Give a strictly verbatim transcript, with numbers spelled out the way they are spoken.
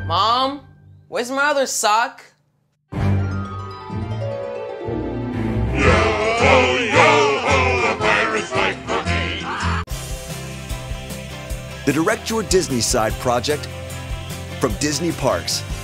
Mom, where's my other sock? Yo ho, yo ho, a pirate's life for me. The Direct Your Disney Side project from Disney Parks.